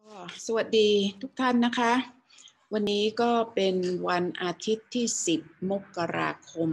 สวัสดีทุกท่านนะคะวันนี้ก็เป็นวันอาทิตย์ที่10 มกราคม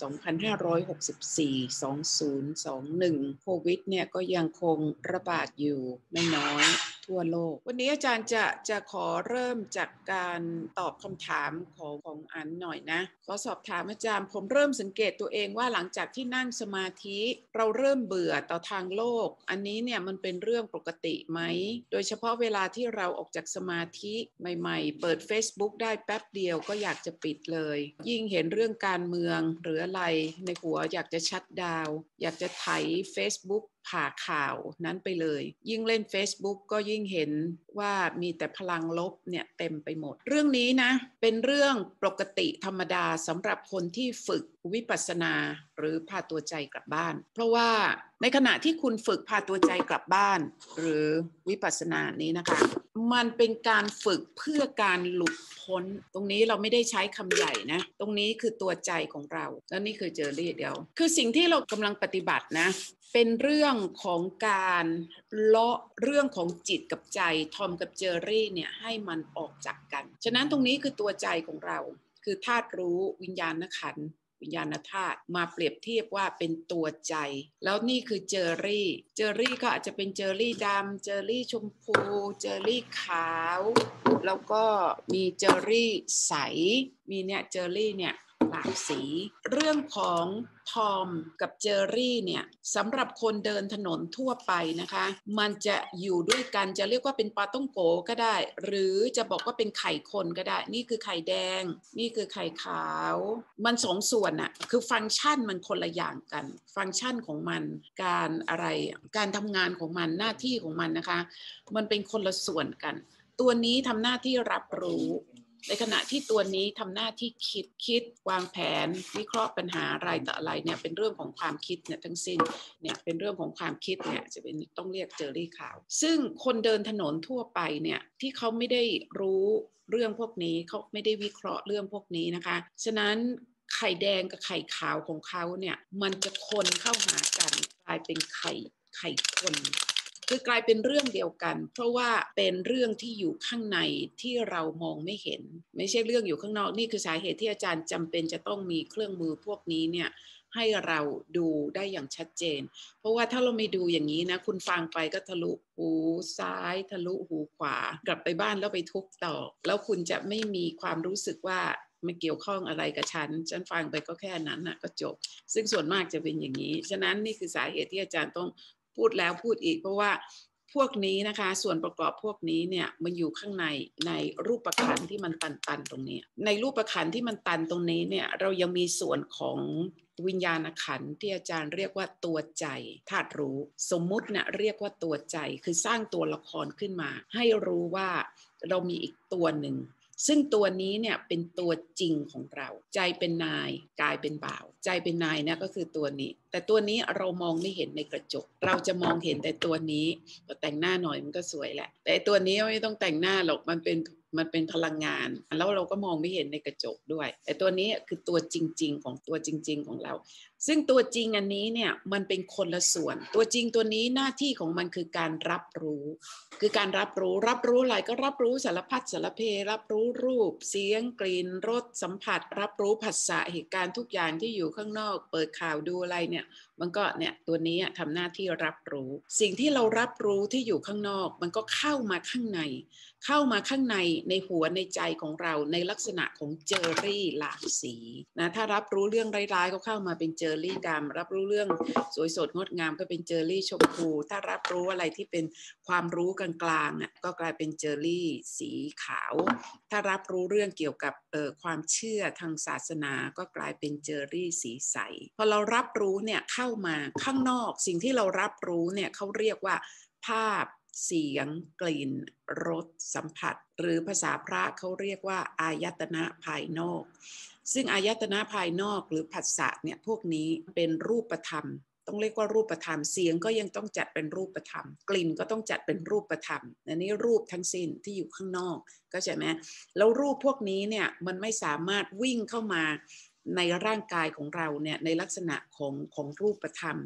2564 2021โควิดเนี่ยก็ยังคงระบาดอยู่ไม่น้อยทั่วโลกวันนี้อาจารย์จะขอเริ่มจากการตอบคำถามของอันหน่อยนะขอสอบถามอาจารย์ผมเริ่มสังเกตตัวเองว่าหลังจากที่นั่งสมาธิเราเริ่มเบื่อต่อทางโลกอันนี้เนี่ยมันเป็นเรื่องปกติไหมโดยเฉพาะเวลาที่เราออกจากสมาธิใหม่ๆเปิด Facebook ได้แป๊บเดียวก็อยากจะปิดเลยยิ่งเห็นเรื่องการเมืองหรืออะไรในหัวอยากจะชัตดาวน์อยากจะไถ Facebookผ่าข่าวนั้นไปเลยยิ่งเล่น Facebook ก็ยิ่งเห็นว่ามีแต่พลังลบเนี่ยเต็มไปหมดเรื่องนี้นะเป็นเรื่องปกติธรรมดาสำหรับคนที่ฝึกวิปัสสนาหรือพาตัวใจกลับบ้านเพราะว่าในขณะที่คุณฝึกพาตัวใจกลับบ้านหรือวิปัสสนานี้นะคะมันเป็นการฝึกเพื่อการหลุดพ้นตรงนี้เราไม่ได้ใช้คำใหญ่นะตรงนี้คือตัวใจของเราแล้วนี่คือเจอรี่เดียวคือสิ่งที่เรากำลังปฏิบัตินะเป็นเรื่องของการเลาะเรื่องของจิตกับใจทอมกับเจอรี่เนี่ยให้มันออกจากกันฉะนั้นตรงนี้คือตัวใจของเราคือธาตุรู้วิญญาณขันธ์วิญญาณธาตุมาเปรียบเทียบว่าเป็นตัวใจแล้วนี่คือเจอรี่ก็อาจจะเป็นเจอรี่ดำเจอรี่ชมพูเจอรี่ขาวแล้วก็มีเจอรี่ใสมีเนี่ยเจอรี่เนี่ยหลากสีเรื่องของทอมกับเจอรี่เนี่ยสำหรับคนเดินถนนทั่วไปนะคะมันจะอยู่ด้วยกันจะเรียกว่าเป็นปลาต้องโกก็ได้หรือจะบอกว่าเป็นไข่คนก็ได้นี่คือไข่แดงนี่คือไข่ขาวมันสองส่วนอะคือฟังก์ชันมันคนละอย่างกันฟังก์ชันของมันการอะไรการทำงานของมันหน้าที่ของมันนะคะมันเป็นคนละส่วนกันตัวนี้ทำหน้าที่รับรู้ในขณะที่ตัวนี้ทำหน้าที่คิดวางแผนวิเคราะห์ปัญหาอะไรต่ออะไรเนี่ยเป็นเรื่องของความคิดเนี่ยทั้งสิ้นเนี่ยเป็นเรื่องของความคิดเนี่ยจะเป็นต้องเรียกเจอรี่ขาวซึ่งคนเดินถนนทั่วไปเนี่ยที่เขาไม่ได้รู้เรื่องพวกนี้เขาไม่ได้วิเคราะห์เรื่องพวกนี้นะคะฉะนั้นไข่แดงกับไข่ขาวของเขาเนี่ยมันจะคนเข้าหากันกลายเป็นไข่คนคือกลายเป็นเรื่องเดียวกันเพราะว่าเป็นเรื่องที่อยู่ข้างในที่เรามองไม่เห็นไม่ใช่เรื่องอยู่ข้างนอกนี่คือสาเหตุที่อาจารย์จำเป็นจะต้องมีเครื่องมือพวกนี้เนี่ยให้เราดูได้อย่างชัดเจนเพราะว่าถ้าเราไม่ดูอย่างนี้นะคุณฟังไปก็ทะลุหูซ้ายทะลุหูขวากลับไปบ้านแล้วไปทุบต่อแล้วคุณจะไม่มีความรู้สึกว่าไม่เกี่ยวข้องอะไรกับฉันฟังไปก็แค่นั้นนะก็จบซึ่งส่วนมากจะเป็นอย่างนี้ฉะนั้นนี่คือสาเหตุที่อาจารย์ต้องพูดแล้วพูดอีกเพราะว่าพวกนี้นะคะส่วนประกอบพวกนี้เนี่ยมันอยู่ข้างในรูปขันธ์ที่มันตันตรงนี้ในรูปขันธ์ที่มันตันตรงนี้เนี่ยเรายังมีส่วนของวิญญาณขันธ์ที่อาจารย์เรียกว่าตัวใจธาตุรู้สมมุติเนี่ยเรียกว่าตัวใจคือสร้างตัวละครขึ้นมาให้รู้ว่าเรามีอีกตัวหนึ่งซึ่งตัวนี้เนี่ยเป็นตัวจริงของเราใจเป็นนายกายเป็นบ่าวใจเป็นนายนะก็คือตัวนี้แต่ตัวนี้เรามองไม่เห็นในกระจกเราจะมองเห็นแต่ตัวนี้ก็แต่งหน้าหน่อยมันก็สวยแหละแต่ตัวนี้ไม่ต้องแต่งหน้าหรอกมันเป็นพลังงานแล้วเราก็มองไม่เห็นในกระจกด้วยแต่ตัวนี้คือตัวจริงๆของตัวจริงๆของเราซึ่งตัวจริงอันนี้เนี่ยมันเป็นคนละส่วนตัวจริงตัวนี้หน้าที่ของมันคือการรับรู้คือการรับรู้อะไรก็รับรู้สารพัดสารเพรับรู้รูปเสียงกลิ่นรสสัมผัสรับรู้ผัสสะเหตุการณ์ทุกอย่างที่อยู่ข้างนอกเปิดข่าวดูอะไรเนี่ยมันก็เนี่ยตัวนี้ทำหน้าที่รับรู้สิ่งที่เรารับรู้ที่อยู่ข้างนอกมันก็เข้ามาข้างในในหัวในใจของเราในลักษณะของเจอรี่หลากสีนะถ้ารับรู้เรื่องร้ายๆก็เข้ามาเป็นเจอรี่ดำรับรู้เรื่องสวยสดงดงามก็เป็นเจอรี่ชมพูถ้ารับรู้อะไรที่เป็นความรู้กลางๆก็กลายเป็นเจอรี่สีขาวถ้ารับรู้เรื่องเกี่ยวกับความเชื่อทางศาสนาก็กลายเป็นเจอรี่สีใสพอเรารับรู้เนี่ยเข้ามาข้างนอกสิ่งที่เรารับรู้เนี่ยเขาเรียกว่าภาพเสียงกลิ่นรสสัมผัสหรือภาษาพระเขาเรียกว่าอายตนะภายนอกซึ่งอายตนะภายนอกหรือผัสสะเนี่ยพวกนี้เป็นรูปธรรมต้องเรียกว่ารูปธรรมเสียงก็ยังต้องจัดเป็นรูปธรรมกลิ่นก็ต้องจัดเป็นรูปธรรมอันนี้รูปทั้งสิ้นที่อยู่ข้างนอกก็ใช่ไหมแล้วรูปพวกนี้เนี่ยมันไม่สามารถวิ่งเข้ามาในร่างกายของเราเนี่ยในลักษณะของรูปธรรม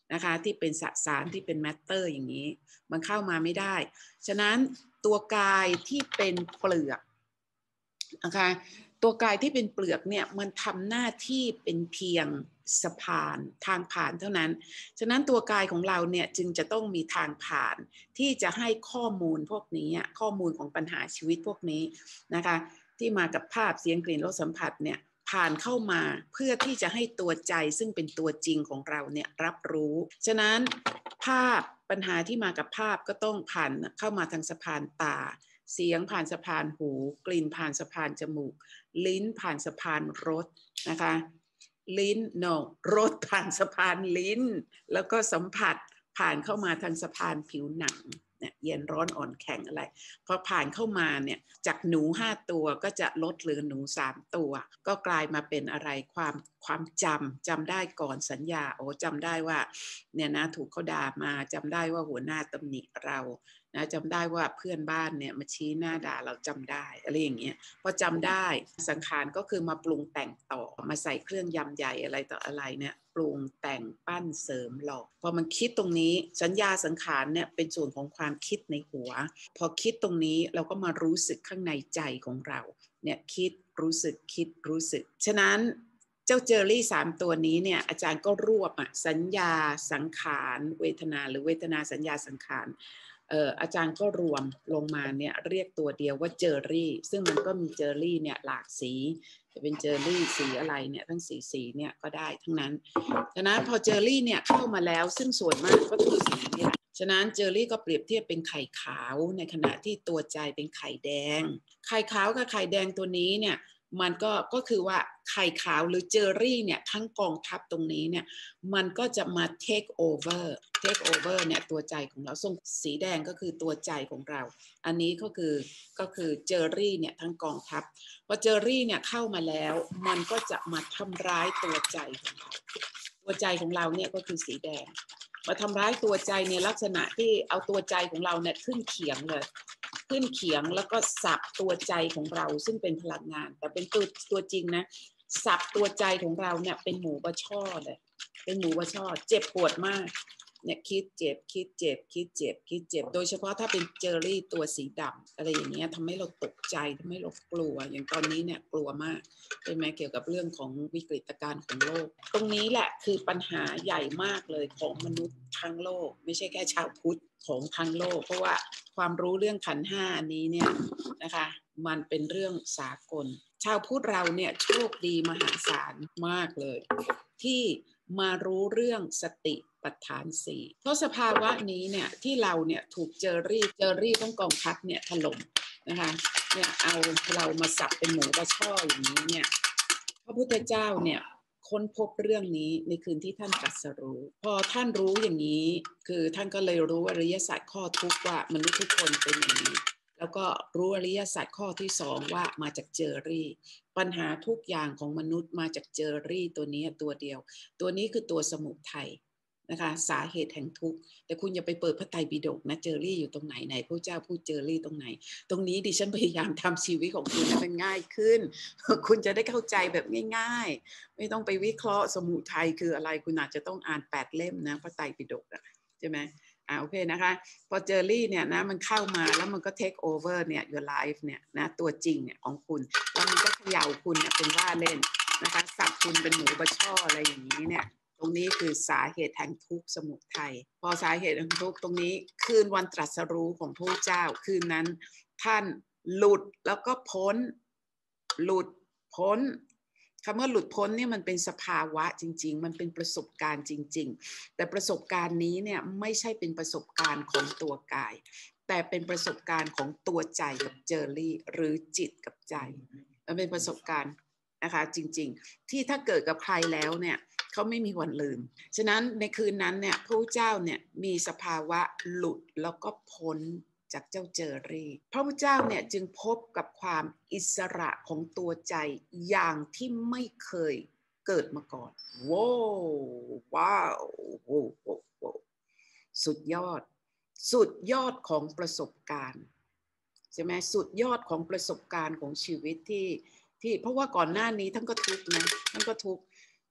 นะคะที่เป็นสสารที่เป็นแมตเตอร์อย่างนี้มันเข้ามาไม่ได้ฉะนั้นตัวกายที่เป็นเปลือกนะคะตัวกายที่เป็นเปลือกเนี่ยมันทำหน้าที่เป็นเพียงสะพานทางผ่านเท่านั้นฉะนั้นตัวกายของเราเนี่ยจึงจะต้องมีทางผ่านที่จะให้ข้อมูลพวกนี้ข้อมูลของปัญหาชีวิตพวกนี้นะคะที่มากับภาพเสียงกลิ่นรสสัมผัสเนี่ยผ่านเข้ามาเพื่อที่จะให้ตัวใจซึ่งเป็นตัวจริงของเราเนี่ยรับรู้ฉะนั้นภาพปัญหาที่มากับภาพก็ต้องผ่านเข้ามาทางสะพานตาเสียงผ่านสะพานหูกลิ่นผ่านสะพานจมูกลิ้นผ่านสะพานรสนะคะลิ้น no รสผ่านสะพานลิ้นแล้วก็สัมผัสผ่านเข้ามาทางสะพานผิวหนังเนี่ยเย็นร้อนอ่อนแข็งอะไรพอผ่านเข้ามาเนี่ยจากหนู5ตัวก็จะลดเหลือหนู3ตัวก็กลายมาเป็นอะไรความจำได้ก่อนสัญญาโอ้จำได้ว่าเนี่ยนะถูกเขาด่ามาจำได้ว่าหัวหน้าตำหนิเรานะจำได้ว่าเพื่อนบ้านเนี่ยมาชี้หน้าด่าเราจำได้อะไรอย่างเงี้ยพอจำได้สังขารก็คือมาปรุงแต่งต่อมาใส่เครื่องยำใหญ่อะไรต่ออะไรเนี่ยปรุงแต่งปั้นเสริมหลอกพอมันคิดตรงนี้สัญญาสังขารเนี่ยเป็นส่วนของความคิดในหัวพอคิดตรงนี้เราก็มารู้สึกข้างในใจของเราเนี่ยคิดรู้สึกคิดรู้สึกฉะนั้นเจ้าเจอรี่3ตัวนี้เนี่ยอาจารย์ก็รวบสัญญาสังขารเวทนาหรือเวทนาสัญญาสังขารอาจารย์ก็รวมลงมาเนี่ยเรียกตัวเดียวว่าเจอรี่ซึ่งมันก็มีเจอรี่เนี่ยหลากสีจะเป็นเจอรี่สีอะไรเนี่ยทั้งสีเนี่ยก็ได้ทั้งนั้นฉะนั้นพอเจอรี่เนี่ยเข้ามาแล้วซึ่งส่วนมากก็คือสีนี่แหละฉะนั้นเจอรี่ก็เปรียบเทียบเป็นไข่ขาวในขณะที่ตัวใจเป็นไข่แดงไข่ขาวกับไข่แดงตัวนี้เนี่ยมันก็คือว่าไข่ขาวหรือเจอรี่เนี่ยทั้งกองทัพตรงนี้เนี่ยมันก็จะมา take over เนี่ยตัวใจของเราส่งสีแดงก็คือตัวใจของเราอันนี้ก็คือเจอรี่เนี่ยทั้งกองทัพพอเจอรี่เนี่ยเข้ามาแล้วมันก็จะมาทำร้ายตัวใจของเราตัวใจของเราเนี่ยก็คือสีแดงมาทำร้ายตัวใจในลักษณะที่เอาตัวใจของเราเนี่ยขึ้นเขียงเลยขึ้นเขียงแล้วก็สับตัวใจของเราซึ่งเป็นพลังงานแต่เป็นตัวจริงนะสับตัวใจของเราเนี่ยเป็นหมูบะช่อเลยเป็นหมูบะช่อเจ็บปวดมากเนี่ยคิดเจ็บโดยเฉพาะถ้าเป็นเจอรี่ตัวสีดำอะไรอย่างเงี้ยทำให้เราตกใจทำให้เรากลัวอย่างตอนนี้เนี่ยกลัวมากใช่ไหมเกี่ยวกับเรื่องของวิกฤตการณ์ของโลกตรงนี้แหละคือปัญหาใหญ่มากเลยของมนุษย์ทั้งโลกไม่ใช่แค่ชาวพุทธของทั้งโลกเพราะว่าความรู้เรื่องขันธ์ห้านี้เนี่ยนะคะมันเป็นเรื่องสากลชาวพุทธเราเนี่ยโชคดีมหาศาลมากเลยที่มารู้เรื่องสติปัฏฐานสี่เพราะสภาวะนี้เนี่ยที่เราเนี่ยถูกเจอรี่ต้องกองทัพเนี่ยถล่มนะคะเนี่ยเอาเรามาสับเป็นหมูกระช่ออย่างนี้เนี่ยพระพุทธเจ้าเนี่ยค้นพบเรื่องนี้ในคืนที่ท่านตรัสรู้พอท่านรู้อย่างนี้คือท่านก็เลยรู้อริยสัจข้อทุกข์ว่ามนุษย์ทุกคนเป็นอย่างนี้แล้วก็รู้อริยสัจข้อที่2ว่ามาจากเจอรี่ปัญหาทุกอย่างของมนุษย์มาจากเจอรี่ตัวนี้ตัวเดียวตัวนี้คือตัวสมุทัยนะคะสาเหตุแห่งทุกข์แต่คุณอย่าไปเปิดพระไตรปิฎกนะเจอรี่อยู่ตรงไหนพระเจ้าพูดเจอรี่ตรงไหนตรงนี้ดิฉันพยายามทำชีวิตของคุณให้มันง่ายขึ้นคุณจะได้เข้าใจแบบง่ายๆไม่ต้องไปวิเคราะห์สมุทัยคืออะไรคุณอาจจะต้องอ่าน8 เล่มนะพระไตรปิฎกใช่ไหมโอเคนะคะพอเจอรี่เนี่ยนะมันเข้ามาแล้วมันก็ take over เนี่ย your life เนี่ยนะตัวจริงเนี่ยของคุณแล้วมันก็เขย่าคุณเป็นว่าเล่นนะคะสับคุณเป็นหมูบะช่ออะไรอย่างนี้เนี่ยตรงนี้คือสาเหตุแห่งทุกข์สมุทัยพอสาเหตุแห่งทุกข์ตรงนี้คืนวันตรัสรู้ของพระเจ้าคืนนั้นท่านหลุดแล้วก็พ้นหลุดพ้นคำว่าหลุดพ้นเนี่ยมันเป็นสภาวะจริงๆมันเป็นประสบการณ์จริงๆแต่ประสบการณ์นี้เนี่ยไม่ใช่เป็นประสบการณ์ของตัวกายแต่เป็นประสบการณ์ของตัวใจกับเจอรี่หรือจิตกับใจมันเป็นประสบการณ์นะคะจริงๆที่ถ้าเกิดกับใครแล้วเนี่ยเขาไม่มีวันลืมฉะนั้นในคืนนั้นเนี่ยพระเจ้าเนี่ยมีสภาวะหลุดแล้วก็พ้นจากเจ้าเจอรี่พระพุทธเจ้าเนี่ยจึงพบกับความอิสระของตัวใจอย่างที่ไม่เคยเกิดมาก่อนว้าวสุดยอดของประสบการณ์ใช่ไหมสุดยอดของประสบการณ์ของชีวิตที่เพราะว่าก่อนหน้านี้ท่านก็ทุกข์นะท่านก็ทุกข์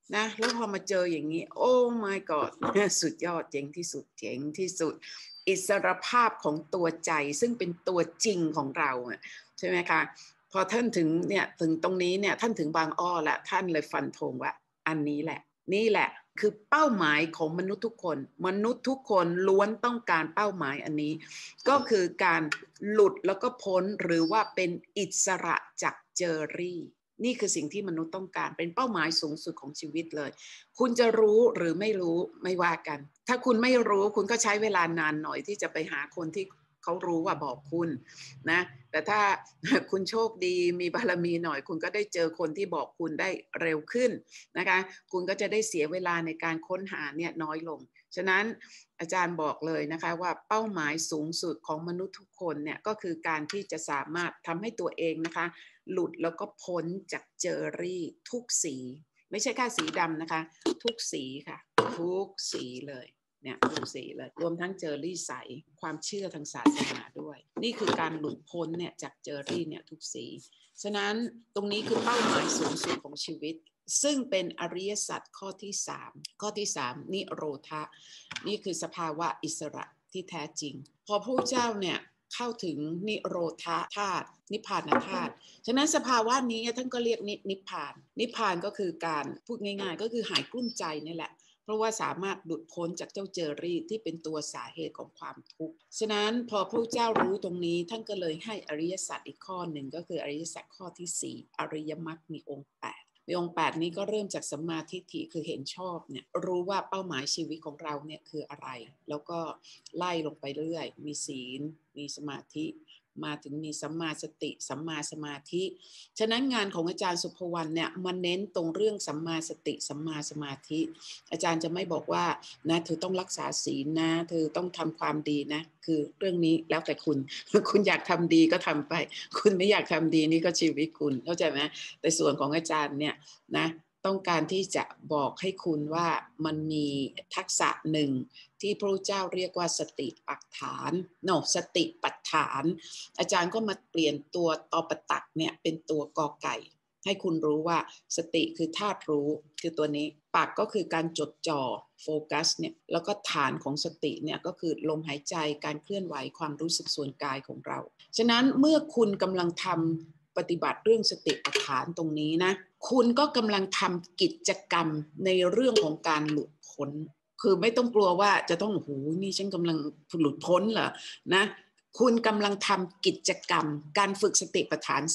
นะแล้วพอมาเจออย่างนี้โอ้ my god สุดยอดเจ๋งที่สุดเจ๋งที่สุดอิสรภาพของตัวใจซึ่งเป็นตัวจริงของเราใช่ไหมคะพอท่านถึงเนี่ยถึงตรงนี้เนี่ยท่านถึงบางอ้อแล้วท่านเลยฟันธงว่าอันนี้แหละนี่แหละคือเป้าหมายของมนุษย์ทุกคนมนุษย์ทุกคนล้วนต้องการเป้าหมายอันนี้ก็คือการหลุดแล้วก็พ้นหรือว่าเป็นอิสระจากเจอรี่นี่คือสิ่งที่มนุษย์ต้องการเป็นเป้าหมายสูงสุดของชีวิตเลยคุณจะรู้หรือไม่รู้ไม่ว่ากันถ้าคุณไม่รู้คุณก็ใช้เวลานานหน่อยที่จะไปหาคนที่เขารู้ว่าบอกคุณนะแต่ถ้าคุณโชคดีมีบารมีหน่อยคุณก็ได้เจอคนที่บอกคุณได้เร็วขึ้นนะคะคุณก็จะได้เสียเวลาในการค้นหาเนี่ยน้อยลงฉะนั้นอาจารย์บอกเลยนะคะว่าเป้าหมายสูงสุดของมนุษย์ทุกคนเนี่ยก็คือการที่จะสามารถทำให้ตัวเองนะคะหลุดแล้วก็พ้นจากเจอรี่ทุกสีไม่ใช่แค่สีดำนะคะทุกสีค่ะทุกสีเลยเนี่ยทุกสีเลยรวมทั้งเจอรี่ใสความเชื่อทางศาสนาด้วยนี่คือการหลุดพ้นเนี่ยจากเจอรี่เนี่ยทุกสีฉะนั้นตรงนี้คือเป้าหมายสูงสุดของชีวิตซึ่งเป็นอริยสัจข้อที่3ข้อที่3นิโรธะนี่คือสภาวะอิสระที่แท้จริงพอพระเจ้าเนี่ยเข้าถึงนิโรธาธาตุนิพพานธาตุฉะนั้นสภาวะนี้ท่านก็เรียกนิพพานนิพพานก็คือการพูดง่ายๆก็คือหายกลุ้มใจนี่แหละเพราะว่าสามารถหลุดพ้นจากเจ้าเจอรี่ที่เป็นตัวสาเหตุของความทุกข์ฉะนั้นพอพระเจ้ารู้ตรงนี้ท่านก็เลยให้อริยสัจอีกข้อหนึ่งก็คืออริยสัจข้อที่4อริยมรรคมีองค์8มีองค์8นี้ก็เริ่มจากสัมมาทิฏฐิคือเห็นชอบเนี่ยรู้ว่าเป้าหมายชีวิตของเราเนี่ยคืออะไรแล้วก็ไล่ลงไปเรื่อยมีศีลมีสมาธิมาถึงมีสัมมาสติสัมมาสมาธิฉะนั้นงานของอาจารย์สุภวรรณเนี่ยมันเน้นตรงเรื่องสัมมาสติสัมมาสมาธิอาจารย์จะไม่บอกว่านะเธอต้องรักษาศีลนะเธอต้องทำความดีนะคือเรื่องนี้แล้วแต่คุณอยากทำดีก็ทำไปคุณไม่อยากทำดีนี่ก็ชีวิตคุณเข้าใจไหมแต่ส่วนของอาจารย์เนี่ยนะต้องการที่จะบอกให้คุณว่ามันมีทักษะหนึ่งที่พระเจ้าเรียกว่าสติปัฏฐานสติปัฏฐานอาจารย์ก็มาเปลี่ยนตัวตอปตักเนี่ยเป็นตัวกอไก่ให้คุณรู้ว่าสติคือธาตุรู้คือตัวนี้ปักก็คือการจดจ่อโฟกัสเนี่ยแล้วก็ฐานของสติเนี่ยก็คือลมหายใจการเคลื่อนไหวความรู้สึกส่วนกายของเราฉะนั้นเมื่อคุณกำลังทำปฏิบัติเรื่องสติปัฏฐานตรงนี้นะคุณก็กำลังทำกิจกรรมในเรื่องของการหลุดพ้นคือไม่ต้องกลัวว่าจะต้องโอ้โหนี่ฉันกำลังหลุดพ้นเหรอนะคุณกำลังทำกิจกรรมการฝึกสติปัฏฐาน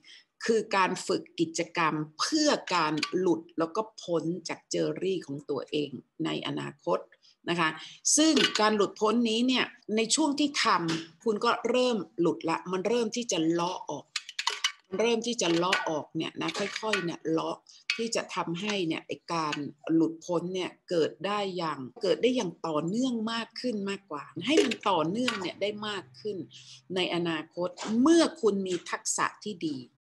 4คือการฝึกกิจกรรมเพื่อการหลุดแล้วก็พ้นจากเจอรี่ของตัวเองในอนาคตนะคะซึ่งการหลุดพ้นนี้เนี่ยในช่วงที่ทำคุณก็เริ่มหลุดละมันเริ่มที่จะเลาะออกเนี่ยนะค่อยๆเนี่ยเลาะที่จะทำให้เนี่ยการหลุดพ้นเนี่ยเกิดได้อย่างต่อเนื่องมากขึ้นมากกว่าให้มันต่อเนื่องเนี่ยได้มากขึ้นในอนาคตเมื่อคุณมีทักษะที่ดี